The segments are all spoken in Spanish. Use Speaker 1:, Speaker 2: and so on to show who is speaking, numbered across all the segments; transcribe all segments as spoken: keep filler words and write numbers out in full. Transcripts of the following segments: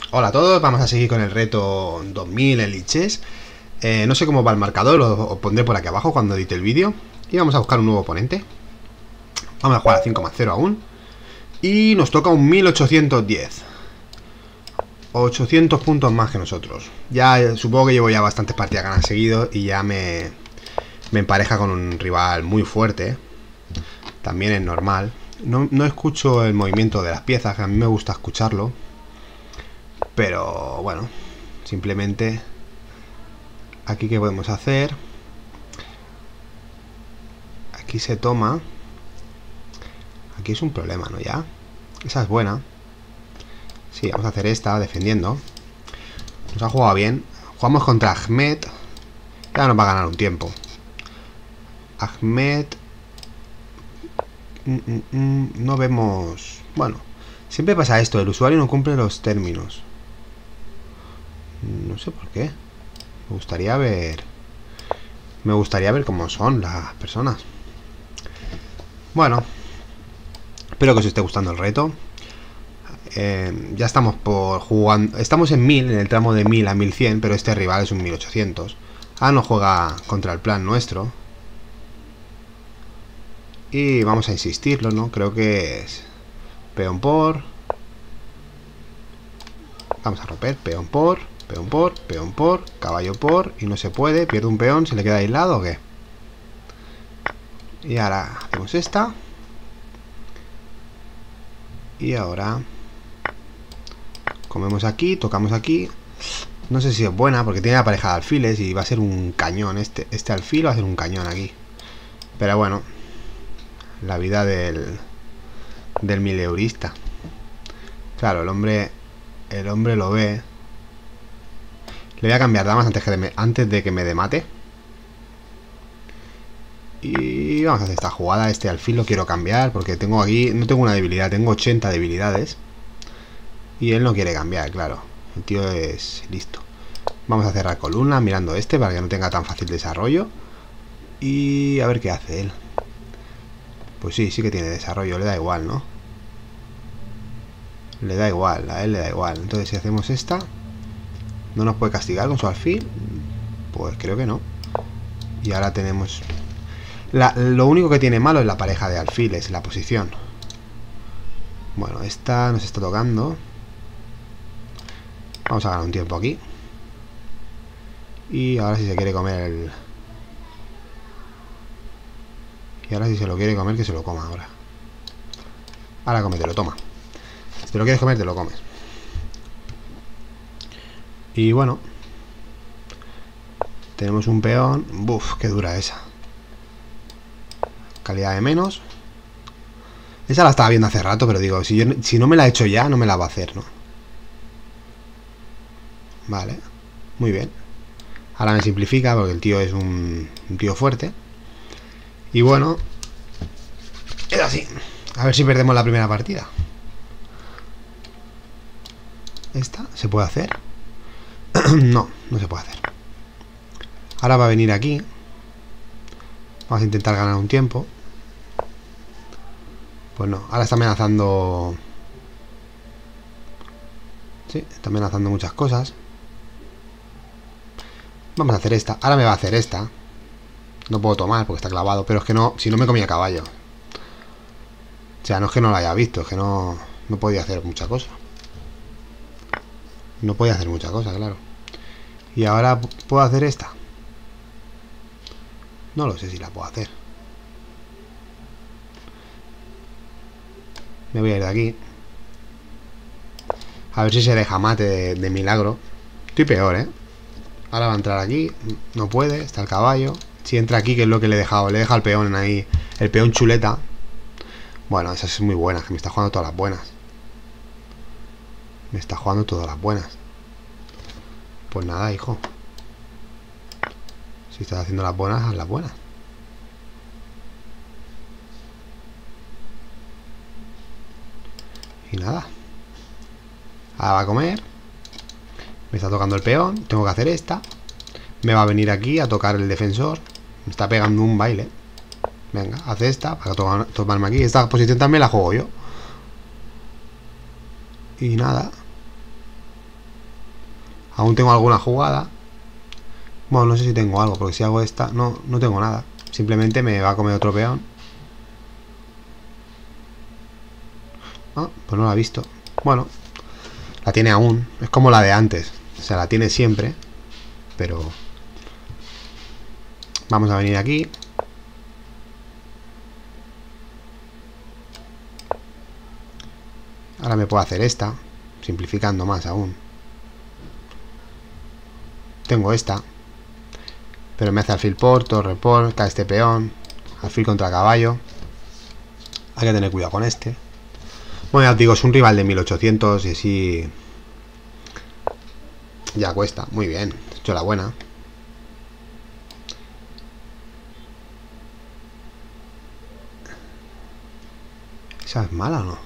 Speaker 1: Hola a todos, vamos a seguir con el reto dos mil en lichess. eh, No sé cómo va el marcador, lo, os pondré por aquí abajo cuando edite el vídeo. Y vamos a buscar un nuevo oponente. Vamos a jugar a cinco más cero aún. Y nos toca un mil ochocientos diez, ochocientos puntos más que nosotros. Ya eh, supongo que llevo ya bastantes partidas ganadas seguidos. Y ya me, me empareja con un rival muy fuerte. También es normal. No, no escucho el movimiento de las piezas, que a mí me gusta escucharlo. Pero bueno, simplemente aquí qué podemos hacer. Aquí se toma. Aquí es un problema, ¿no? Ya. Esa es buena. Sí, vamos a hacer esta defendiendo. Nos ha jugado bien. Jugamos contra Ahmed. Ya nos va a ganar un tiempo. Ahmed. Mm, mm, mm, no vemos. Bueno, siempre pasa esto. El usuario no cumple los términos. No sé por qué. Me gustaría ver. Me gustaría ver cómo son las personas. Bueno, espero que os esté gustando el reto. Eh, ya estamos por jugando. Estamos en mil, en el tramo de mil a mil cien, pero este rival es un mil ochocientos. Ah, no juega contra el plan nuestro. Y vamos a insistirlo, ¿no? Creo que es peón por. Vamos a romper, peón por, peón por, peón por, caballo por. Y no se puede, pierde un peón, ¿se le queda aislado o qué? Y ahora hacemos esta. Y ahora comemos aquí, tocamos aquí. No sé si es buena porque tiene la pareja de alfiles y va a ser un cañón. Este, este alfil va a ser un cañón aquí. Pero bueno, la vida del del mileurista. Claro, el hombre el hombre lo ve. Le voy a cambiar damas antes, que de me, antes de que me demate. Y vamos a hacer esta jugada. Este alfil lo quiero cambiar porque tengo aquí, no tengo una debilidad, tengo ochenta debilidades. Y él no quiere cambiar, claro. El tío es listo. Vamos a cerrar columna mirando este para que no tenga tan fácil desarrollo. Y a ver qué hace él. Pues sí, sí que tiene desarrollo, le da igual, ¿no? Le da igual, a él le da igual. Entonces si hacemos esta, ¿no nos puede castigar con su alfil? Pues creo que no. Y ahora tenemos... La, lo único que tiene malo es la pareja de alfiles, la posición. Bueno, esta nos está tocando. Vamos a ganar un tiempo aquí. Y ahora si se quiere comer el... Y ahora si se lo quiere comer, que se lo coma ahora. Ahora cómetelo, toma. Si te lo quieres comer, te lo comes. Y bueno, tenemos un peón. Buf, qué dura esa. Calidad de menos. Esa la estaba viendo hace rato, pero digo, si, yo, si no me la he hecho ya, no me la va a hacer, ¿no? Vale, muy bien. Ahora me simplifica porque el tío es un, un tío fuerte. Y bueno, es así. A ver si perdemos la primera partida. ¿Esta se puede hacer? No, no se puede hacer. Ahora va a venir aquí. Vamos a intentar ganar un tiempo. Pues no, ahora está amenazando. Sí, está amenazando muchas cosas. Vamos a hacer esta. Ahora me va a hacer esta. No puedo tomar porque está clavado. Pero es que no, si no me comía caballo. O sea, no es que no lo haya visto, es que no, no podía hacer mucha cosa. No podía hacer mucha cosa, claro. Y ahora puedo hacer esta. No lo sé si la puedo hacer. Me voy a ir de aquí. A ver si se deja mate de, de milagro. Estoy peor, ¿eh? Ahora va a entrar aquí. No puede, está el caballo. Si entra aquí, que es lo que le he dejado. Le he dejado el peón ahí. El peón chuleta. Bueno, esa es muy buena, que me está jugando todas las buenas. Me está jugando todas las buenas. Pues nada, hijo. Si estás haciendo las buenas, haz las buenas. Y nada. Ahora va a comer. Me está tocando el peón. Tengo que hacer esta. Me va a venir aquí a tocar el defensor. Me está pegando un baile. Venga, hace esta para tomar, tomarme aquí. Esta posición también la juego yo. Y nada. Aún tengo alguna jugada. Bueno, no sé si tengo algo, porque si hago esta... No, no tengo nada. Simplemente me va a comer otro peón. Ah, pues no la ha visto. Bueno, la tiene aún. Es como la de antes. O sea, la tiene siempre. Pero... Vamos a venir aquí. Ahora me puedo hacer esta. Simplificando más aún. Tengo esta. Pero me hace alfil por, torre por, cae este peón. Alfil contra caballo. Hay que tener cuidado con este. Bueno, ya os digo, es un rival de mil ochocientos y así... Ya cuesta, muy bien. He hecho la buena. ¿Esa es mala o no?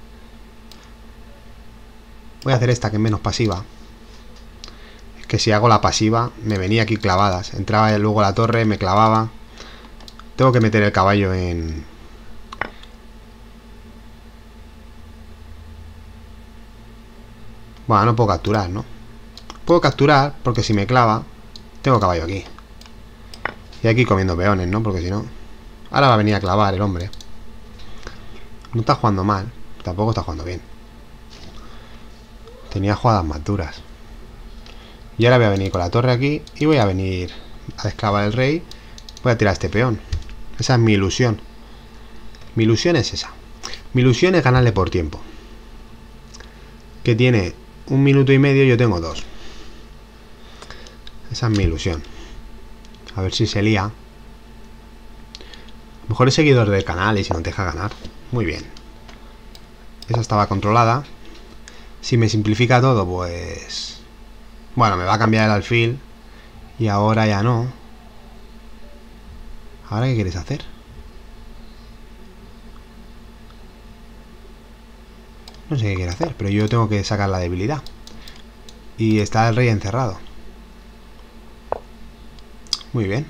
Speaker 1: Voy a hacer esta que es menos pasiva. Es que si hago la pasiva, me venía aquí clavadas. Entraba luego la torre, me clavaba. Tengo que meter el caballo en... Bueno, no puedo capturar, ¿no? Puedo capturar porque si me clava, tengo caballo aquí. Y aquí comiendo peones, ¿no? Porque si no... Ahora va a venir a clavar el hombre. No está jugando mal. Tampoco está jugando bien. Tenía jugadas más duras. Y ahora voy a venir con la torre aquí. Y voy a venir a desclavar el rey. Voy a tirar este peón. Esa es mi ilusión. Mi ilusión es esa. Mi ilusión es ganarle por tiempo. Que tiene un minuto y medio, yo tengo dos. Esa es mi ilusión. A ver si se lía. A lo mejor es seguidor del canal y si no te deja ganar. Muy bien. Esa estaba controlada. Si me simplifica todo, pues... Bueno, me va a cambiar el alfil. Y ahora ya no. ¿Ahora qué quieres hacer? No sé qué quiere hacer, pero yo tengo que sacar la debilidad. Y está el rey encerrado. Muy bien.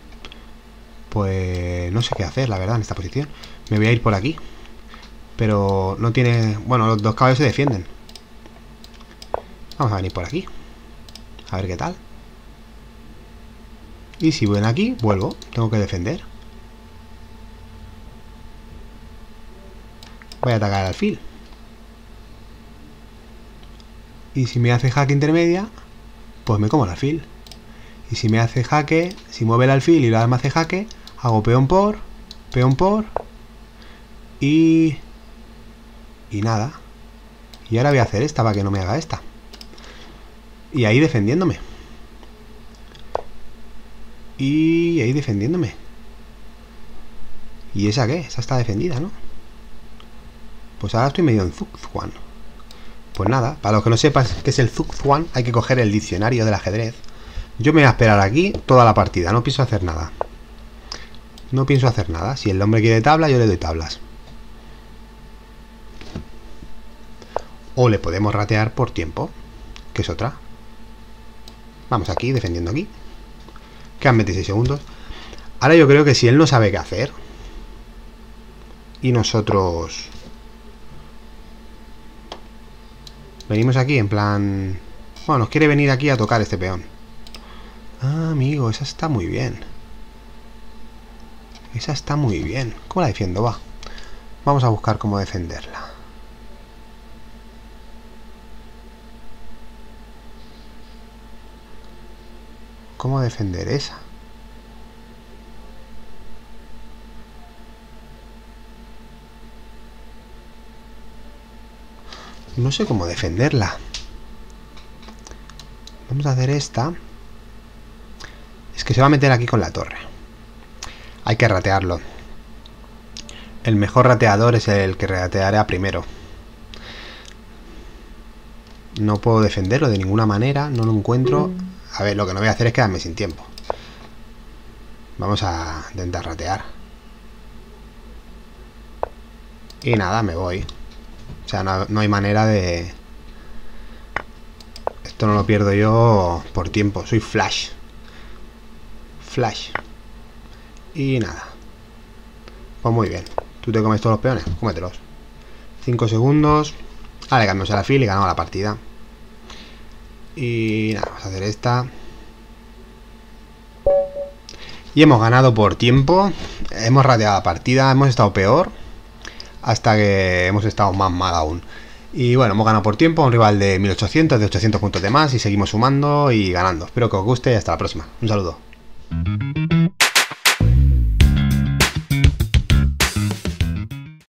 Speaker 1: Pues no sé qué hacer, la verdad, en esta posición. Me voy a ir por aquí. Pero no tiene... Bueno, los dos caballos se defienden. Vamos a venir por aquí. A ver qué tal. Y si ven aquí, vuelvo. Tengo que defender. Voy a atacar al alfil. Y si me hace jaque intermedia, pues me como el alfil. Y si me hace jaque, si mueve el alfil y la me hace jaque, hago peón por, peón por. Y... Y nada. Y ahora voy a hacer esta para que no me haga esta. Y ahí defendiéndome. Y ahí defendiéndome. ¿Y esa qué? Esa está defendida, ¿no? Pues ahora estoy medio en Zugzwang. Pues nada, para los que no sepan qué es el Zugzwang, hay que coger el diccionario del ajedrez. Yo me voy a esperar aquí toda la partida, no pienso hacer nada. No pienso hacer nada. Si el hombre quiere tabla, yo le doy tablas. O le podemos ratear por tiempo, que es otra. Vamos aquí, defendiendo aquí. Quedan veintiséis segundos. Ahora yo creo que si él no sabe qué hacer y nosotros venimos aquí en plan... Bueno, nos quiere venir aquí a tocar este peón. Ah, amigo, esa está muy bien. Esa está muy bien. ¿Cómo la defiendo? Va. Vamos a buscar cómo defenderla. ¿Cómo defender esa? No sé cómo defenderla. Vamos a hacer esta. Es que se va a meter aquí con la torre. Hay que ratearlo. El mejor rateador es el que rateará primero. No puedo defenderlo de ninguna manera. No lo encuentro. A ver, lo que no voy a hacer es quedarme sin tiempo. Vamos a intentar ratear. Y nada, me voy. O sea, no, no hay manera de... Esto no lo pierdo yo por tiempo. Soy Flash. Flash. Y nada. Pues muy bien. ¿Tú te comes todos los peones? Cómetelos. cinco segundos. Ahora le cambiamos el alfil y ganamos la partida. Y nada, vamos a hacer esta. Y hemos ganado por tiempo. Hemos rateado la partida, hemos estado peor hasta que hemos estado más mal aún. Y bueno, hemos ganado por tiempo a un rival de mil ochocientos, de ochocientos puntos de más, y seguimos sumando y ganando. Espero que os guste y hasta la próxima. Un saludo.